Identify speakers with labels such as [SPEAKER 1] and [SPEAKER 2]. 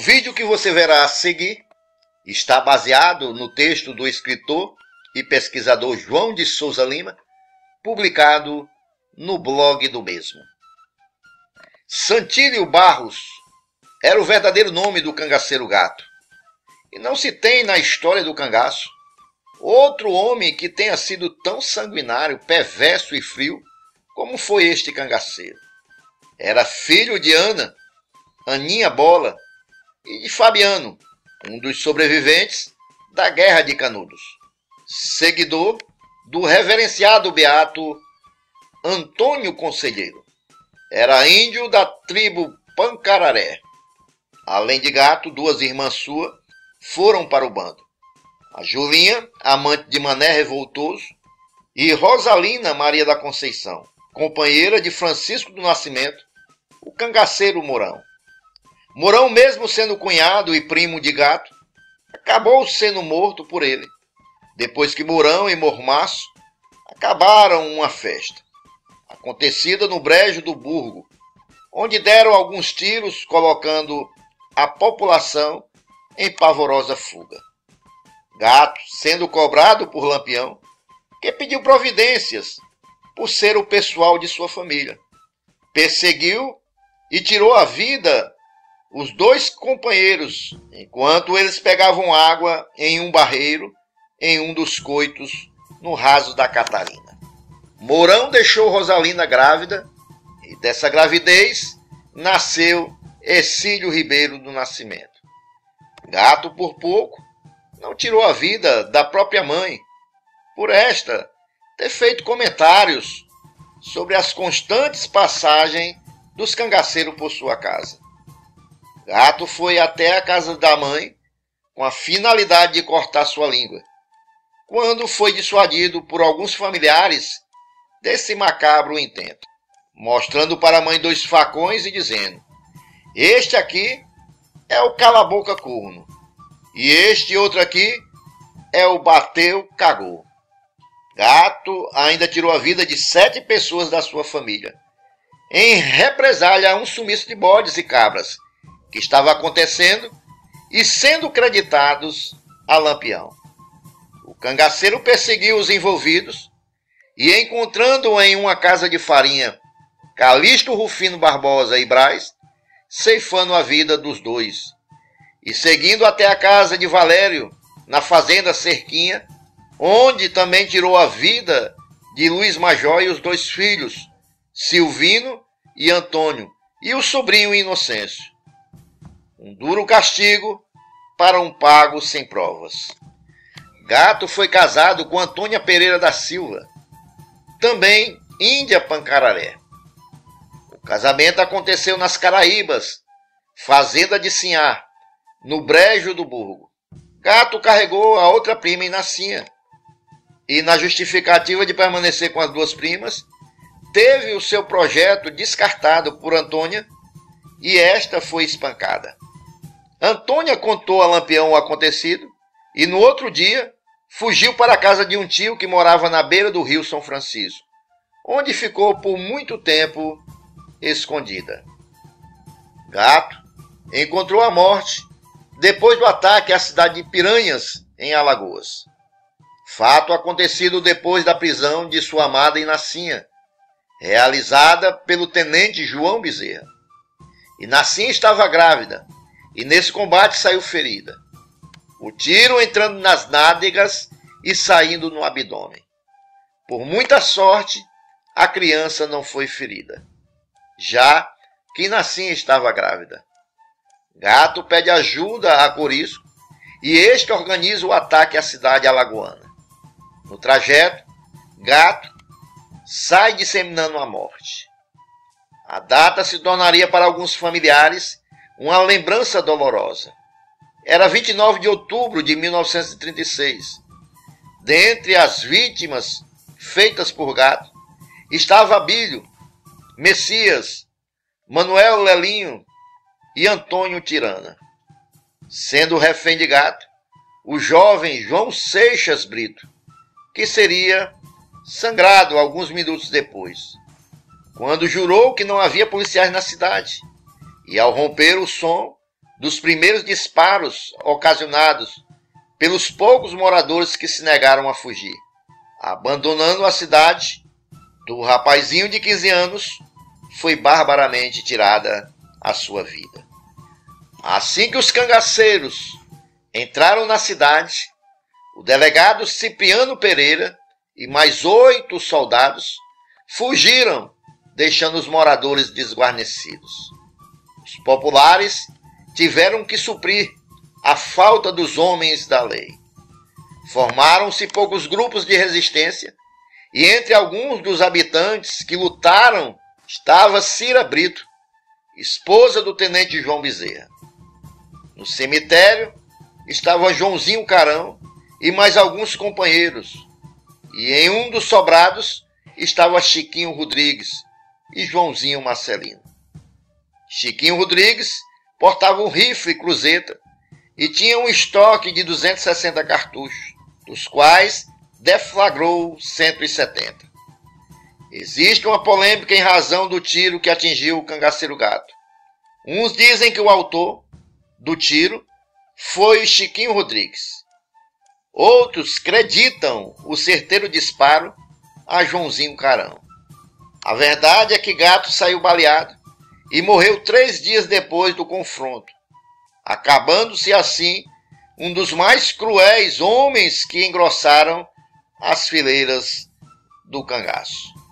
[SPEAKER 1] vídeo que você verá a seguir está baseado no texto do escritor e pesquisador João de Souza Lima, publicado no blog do mesmo. Santílio Barros era o verdadeiro nome do cangaceiro Gato, e não se tem na história do cangaço outro homem que tenha sido tão sanguinário, perverso e frio como foi este cangaceiro. Era filho de Ana, Aninha Bola, e de Fabiano, um dos sobreviventes da Guerra de Canudos, seguidor do reverenciado beato Antônio Conselheiro. Era índio da tribo Pancararé. Além de Gato, duas irmãs suas foram para o bando: a Julinha, amante de Mané Revoltoso, e Rosalina Maria da Conceição, companheira de Francisco do Nascimento, o cangaceiro Mourão. Mourão, mesmo sendo cunhado e primo de Gato, acabou sendo morto por ele, depois que Mourão e Mormaço acabaram uma festa, acontecida no Brejo do Burgo, onde deram alguns tiros, colocando a população em pavorosa fuga. Gato, sendo cobrado por Lampião, que pediu providências por ser o pessoal de sua família, perseguiu e tirou a vida os dois companheiros, enquanto eles pegavam água em um barreiro, em um dos coitos, no raso da Catarina. Mourão deixou Rosalina grávida, e dessa gravidez nasceu Ercílio Ribeiro do Nascimento. Gato, por pouco, não tirou a vida da própria mãe, por esta ter feito comentários sobre as constantes passagens dos cangaceiros por sua casa. Gato foi até a casa da mãe com a finalidade de cortar sua língua, quando foi dissuadido por alguns familiares desse macabro intento, mostrando para a mãe dois facões e dizendo: "Este aqui é o cala-boca corno, e este outro aqui é o bateu cagou." Gato ainda tirou a vida de 7 pessoas da sua família, em represália a um sumiço de bodes e cabras que estava acontecendo e sendo creditados a Lampião. O cangaceiro perseguiu os envolvidos e, encontrando em uma casa de farinha Calixto Rufino Barbosa e Brás, ceifando a vida dos dois, e seguindo até a casa de Valério, na fazenda Cerquinha, onde também tirou a vida de Luiz Major e os 2 filhos, Silvino e Antônio, e o sobrinho Inocêncio. Um duro castigo para um pago sem provas. Gato foi casado com Antônia Pereira da Silva, também índia Pancararé. O casamento aconteceu nas Caraíbas, fazenda de Sinhá, no Brejo do Burgo. Gato carregou a outra prima Inacinha, e na justificativa de permanecer com as 2 primas, teve o seu projeto descartado por Antônia, e esta foi espancada. Antônia contou a Lampião o acontecido, e no outro dia fugiu para a casa de um tio que morava na beira do rio São Francisco, onde ficou por muito tempo escondida. Gato encontrou a morte depois do ataque à cidade de Piranhas, em Alagoas. Fato acontecido depois da prisão de sua amada Inacinha, realizada pelo tenente João Bezerra. Inacinha estava grávida e nesse combate saiu ferida, o tiro entrando nas nádegas e saindo no abdômen. Por muita sorte, a criança não foi ferida, já que Inacinha estava grávida. Gato pede ajuda a Corisco e este organiza o ataque à cidade alagoana. No trajeto, Gato sai disseminando a morte. A data se tornaria para alguns familiares uma lembrança dolorosa. Era 29 de outubro de 1936. Dentre as vítimas feitas por Gato, estava Abílio, Messias, Manuel Lelinho e Antônio Tirana. Sendo refém de Gato, o jovem João Seixas Brito, que seria sangrado alguns minutos depois, quando jurou que não havia policiais na cidade, e ao romper o som, dos primeiros disparos ocasionados pelos poucos moradores que se negaram a fugir. Abandonando a cidade, do rapazinho de 15 anos foi barbaramente tirada a sua vida. Assim que os cangaceiros entraram na cidade, o delegado Cipriano Pereira e mais 8 soldados fugiram, deixando os moradores desguarnecidos. Os populares tiveram que suprir a falta dos homens da lei. Formaram-se poucos grupos de resistência e entre alguns dos habitantes que lutaram estava Cira Brito, esposa do tenente João Bezerra. No cemitério estava Joãozinho Carão e mais alguns companheiros, e em um dos sobrados estava Chiquinho Rodrigues e Joãozinho Marcelino. Chiquinho Rodrigues portava um rifle cruzeta e tinha um estoque de 260 cartuchos, dos quais deflagrou 170. Existe uma polêmica em razão do tiro que atingiu o cangaceiro Gato. Uns dizem que o autor do tiro foi o Chiquinho Rodrigues. Outros acreditam o certeiro disparo a Joãozinho Carão. A verdade é que Gato saiu baleado e morreu 3 dias depois do confronto, acabando-se assim um dos mais cruéis homens que engrossaram as fileiras do cangaço.